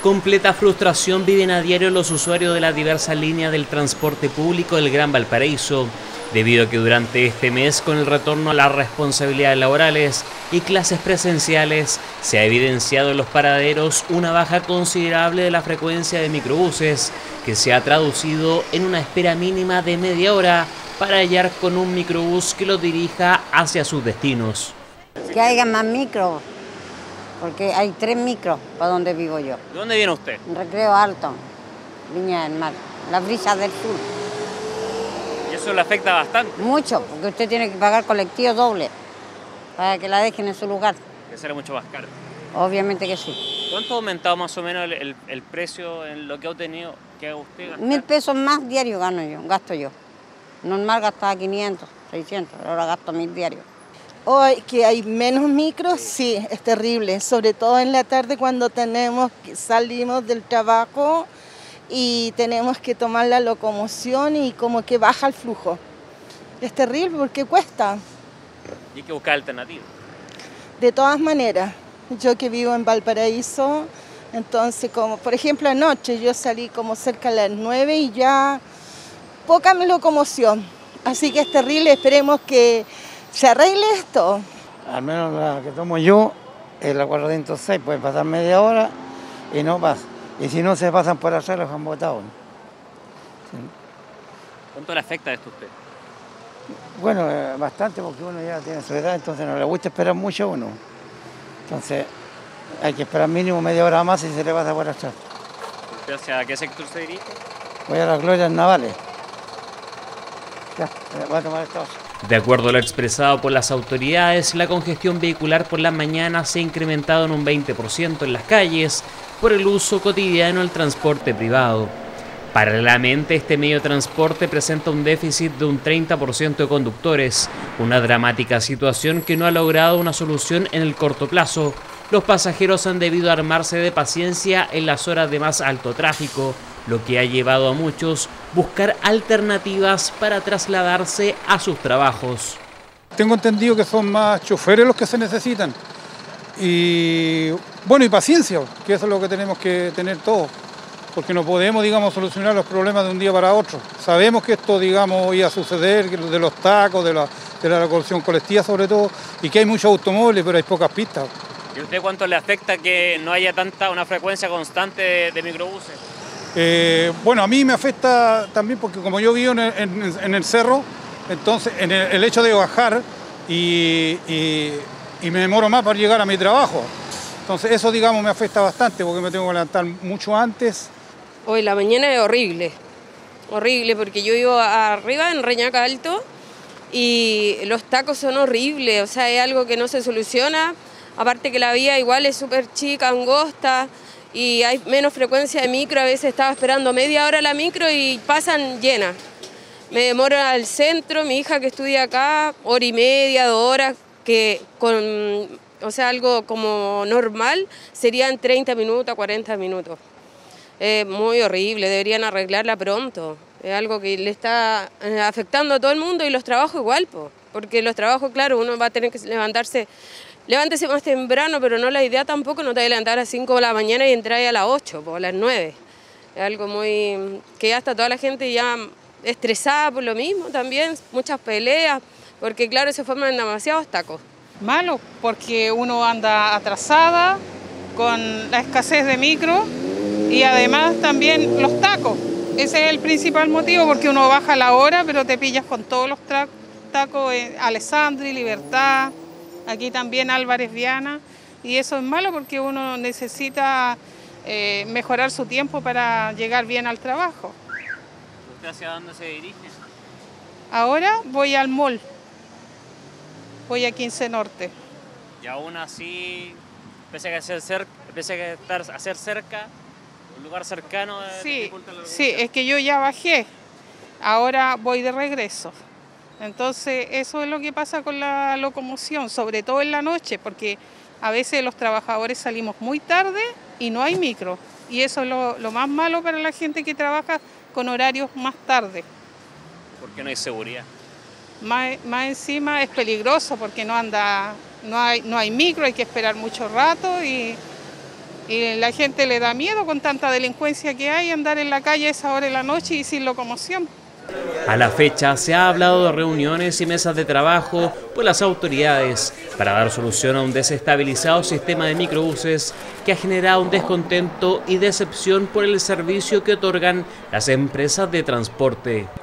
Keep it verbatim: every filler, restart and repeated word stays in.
Completa frustración viven a diario los usuarios de las diversas líneas del transporte público del Gran Valparaíso, debido a que durante este mes, con el retorno a las responsabilidades laborales y clases presenciales, se ha evidenciado en los paraderos una baja considerable de la frecuencia de microbuses, que se ha traducido en una espera mínima de media hora para hallar con un microbús que los dirija hacia sus destinos. Que haya más micros, porque hay tres micros para donde vivo yo. ¿De dónde viene usted? Recreo Alto, Viña del Mar, la brisa del sur. ¿Y eso le afecta bastante? Mucho, porque usted tiene que pagar colectivo doble para que la dejen en su lugar. Que sale mucho más caro. Obviamente que sí. ¿Cuánto ha aumentado más o menos el, el, el precio en lo que ha obtenido, que haga usted gastar? Mil pesos más diario gano yo, gasto yo. Normal gastaba quinientos, seiscientos, ahora gasto mil diarios. Hoy que hay menos micros, sí, es terrible, sobre todo en la tarde cuando tenemos salimos del trabajo y tenemos que tomar la locomoción y como que baja el flujo. Es terrible porque cuesta. Y hay que buscar alternativas. De todas maneras, yo que vivo en Valparaíso, entonces como por ejemplo anoche yo salí como cerca de las nueve y ya poca locomoción, así que es terrible, esperemos que se arregle esto. Al menos la que tomo yo es la cuatrocientos seis, puede pasar media hora y no pasa. Y si no se pasan por atrás, los han botado. ¿Sí? ¿Cuánto le afecta esto a usted? Bueno, eh, bastante, porque uno ya tiene su edad, entonces no le gusta esperar mucho a uno. Entonces hay que esperar mínimo media hora más y se le pasa por atrás. ¿Usted hacia qué sector se dirige? Voy a las Glorias Navales. Ya, voy a tomar esta otra. De acuerdo a lo expresado por las autoridades, la congestión vehicular por las mañanas se ha incrementado en un veinte por ciento en las calles por el uso cotidiano del transporte privado. Paralelamente, este medio de transporte presenta un déficit de un treinta por ciento de conductores, una dramática situación que no ha logrado una solución en el corto plazo. Los pasajeros han debido armarse de paciencia en las horas de más alto tráfico, lo que ha llevado a muchos buscar alternativas para trasladarse a sus trabajos. Tengo entendido que son más choferes los que se necesitan. Y bueno, y paciencia, que eso es lo que tenemos que tener todos, porque no podemos, digamos, solucionar los problemas de un día para otro. Sabemos que esto, digamos, iba a suceder, de los tacos, de la, de la locomoción colectiva sobre todo, y que hay muchos automóviles, pero hay pocas pistas. ¿Y a usted cuánto le afecta que no haya tanta una frecuencia constante de, de microbuses? Eh, bueno, a mí me afecta también porque como yo vivo en el, en, en el cerro, entonces en el, el hecho de bajar y, y, y me demoro más para llegar a mi trabajo. Entonces eso, digamos, me afecta bastante porque me tengo que levantar mucho antes. Hoy la mañana es horrible, horrible porque yo vivo arriba en Reñaca Alto y los tacos son horribles, o sea, es algo que no se soluciona, aparte que la vía igual es súper chica, angosta, y hay menos frecuencia de micro, a veces estaba esperando media hora la micro y pasan llenas. Me demoro al centro, mi hija que estudia acá, hora y media, dos horas, que con, o sea, algo como normal serían treinta minutos, cuarenta minutos. Es muy horrible, deberían arreglarla pronto. Es algo que le está afectando a todo el mundo y los trabajos igual, po, porque los trabajos, claro, uno va a tener que levantarse. Levántese más temprano, pero no la idea tampoco, no te voy a levantar a las cinco de la mañana y entrar a las ocho, o a las nueve. Es algo muy... que ya está toda la gente ya estresada por lo mismo también, muchas peleas, porque claro, se forman demasiados tacos. Malo, porque uno anda atrasada con la escasez de micro y además también los tacos. Ese es el principal motivo, porque uno baja la hora, pero te pillas con todos los tacos, eh, Alessandri, Libertad... Aquí también Álvarez Viana, y eso es malo porque uno necesita eh, mejorar su tiempo para llegar bien al trabajo. ¿Usted hacia dónde se dirige? Ahora voy al mall, voy a quince Norte. Y aún así, pese a, ser cerca, pese a estar a ser cerca, un lugar cercano... Sí, sí, es que yo ya bajé, ahora voy de regreso. Entonces eso es lo que pasa con la locomoción, sobre todo en la noche, porque a veces los trabajadores salimos muy tarde y no hay micro. Y eso es lo, lo más malo para la gente que trabaja con horarios más tarde. ¿Por qué no hay seguridad? Más, más encima es peligroso porque no anda, no hay, no hay micro, hay que esperar mucho rato y Y la gente le da miedo con tanta delincuencia que hay andar en la calle a esa hora de la noche y sin locomoción. A la fecha se ha hablado de reuniones y mesas de trabajo por las autoridades para dar solución a un desestabilizado sistema de microbuses que ha generado un descontento y decepción por el servicio que otorgan las empresas de transporte.